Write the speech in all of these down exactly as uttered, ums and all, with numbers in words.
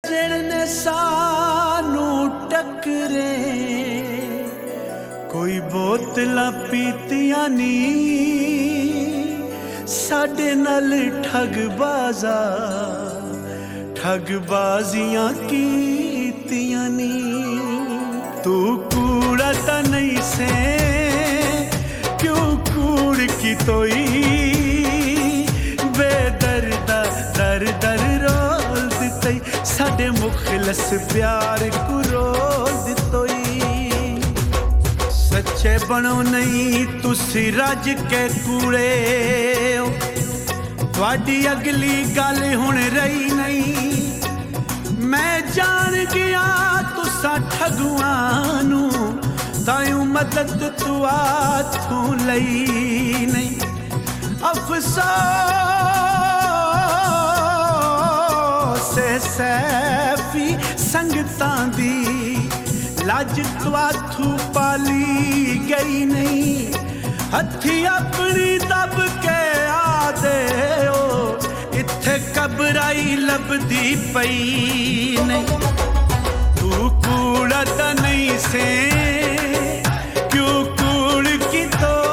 सजन ने सानू टकरे कोई बोतला पीतियां नी साडे नाल ठगबाजा ठगबाजियां कीतियां नी तू कूड़ा ता नहीं से क्यों कूड़ की तोई बेदर्दा दर दर रोल दितई साडे मुखलस प्यार को रोल दितोई सच्चे बनो नहीं तुसी रज के कूड़े तुहाडी अगली गल हुण रही नहीं मैं जान गया तुसा ठगुआं नू तायूं मदद तू आथों लई नहीं अफसोस सैफी संगतां दी लज तवाथू पाली गई नहीं हथी अपनी दब के आदे ओ इत्थे कबराई लभदी पई नहीं तू कूड़ा ता नहीं से क्यों कूड़ की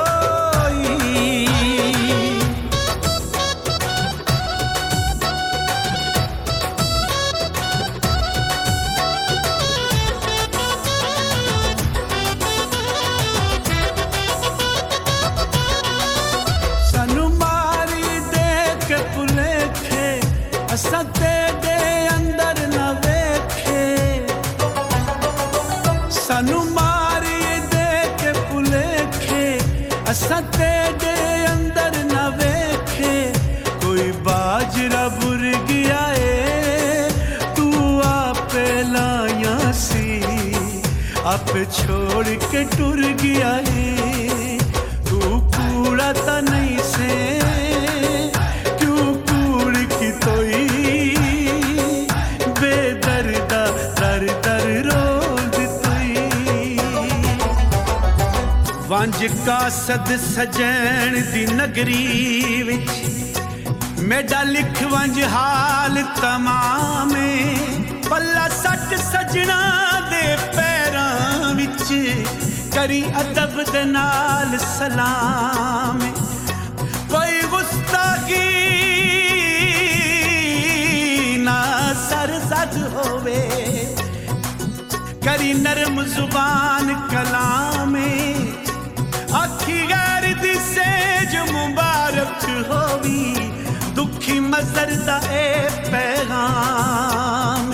असा तेरे अंदर न वेखे सानू मारी दे के भुलेखे असा तेरे अंदर न वेखे कोई बाजरा बुर गया है तू आपे लाया सी आप छोड़ के टुर गया है तू कूड़ा ता नहीं से वंज कासद सजन दी नगरी विच मेरा लिख वंज हाल तमामे पल्ला सट सजना दे पैरां विच करी अदब दे नाल सलाम कोई गुस्ताखी ना सरसद होवे करी नरम जुबान कलामे आखी गैर दी सेज मुबारक होवी दुखी मजर दा ए पैगाम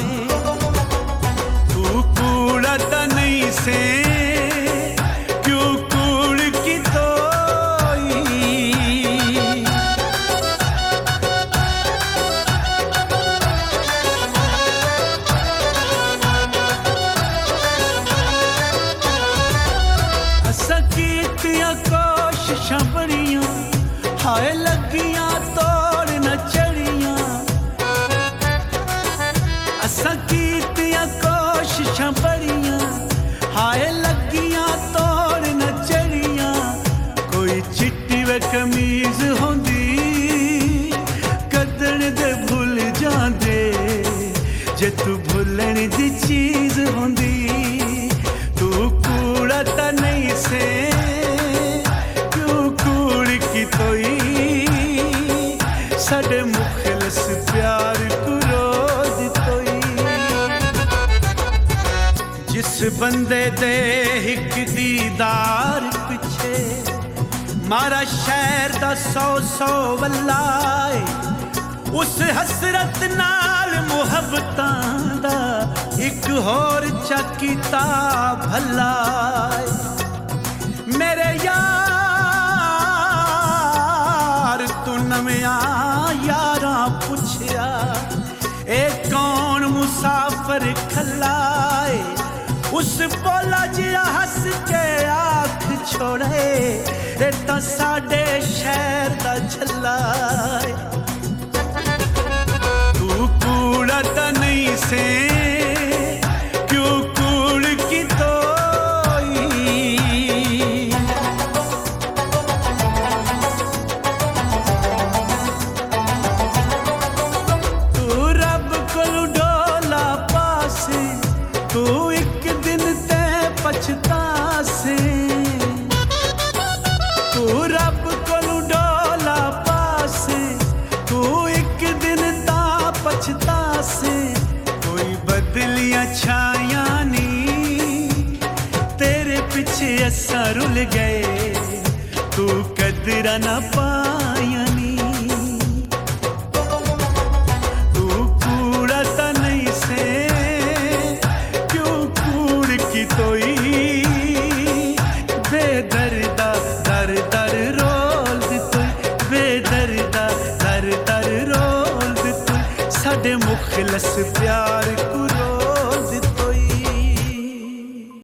तू कूड़ा ता नहीं से क्यों कूड़ की कोशिशां बड़ियां हाय लगियां तोड़ न चढ़ियां असां कीतियां कोशिशां बड़ियां हाय लगियां तोड़ न चढ़ियां कोई चिट्टी वे कमीज होंदी कदन दे भुल जांदे जे तू भुलन दी चीज होंदी तू कूड़ा ता नहीं से साडे मुखलस प्यार को रोज तोई जिस बंदे दे हिक दीदार पिछे मारा शहर दा सौ सौ वल्लाए उस हसरत नाल मुहब्बतां दा एक होर चकीता भलाए मेरे यार तू नविया यारा पुछया ए कौन मुसाफिर खलाए उस बोला जिया हस के आँख छोड़े ए ता साडे शहर दा झलाए तू कूड़ा ता नहीं से क्यों कूड़ की तो रुल गए तू कदरा ना पाया नी तू कूड़ा ता नहीं से क्यों कूड़ की तोई बेदर्दा दर दर रोल दितोई बेदर्दा दर दर रोल दितोई साडे मुखलस प्यार कुर